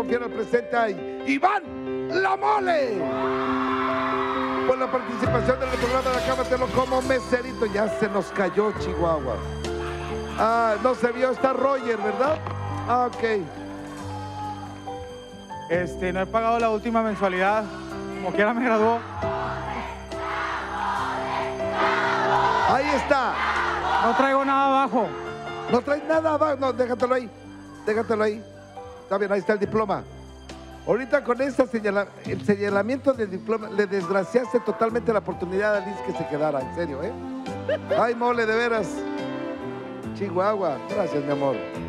confiere al presente a Iván La Mole. Por la participación en el programa de Acábatelo como meserito. Ya se nos cayó Chihuahua. Ah, no se vio, está Roger, ¿verdad? Ah, ok. No he pagado la última mensualidad. Como quiera me graduó. Ahí está. No traigo nada abajo. No traes nada abajo. No, déjatelo ahí. Déjatelo ahí. Está bien, ahí está el diploma. Ahorita con el señalamiento del diploma, le desgraciaste totalmente la oportunidad a Liz que se quedara, en serio, ¿eh? Ay, Mole, de veras. Chihuahua. Gracias, mi amor.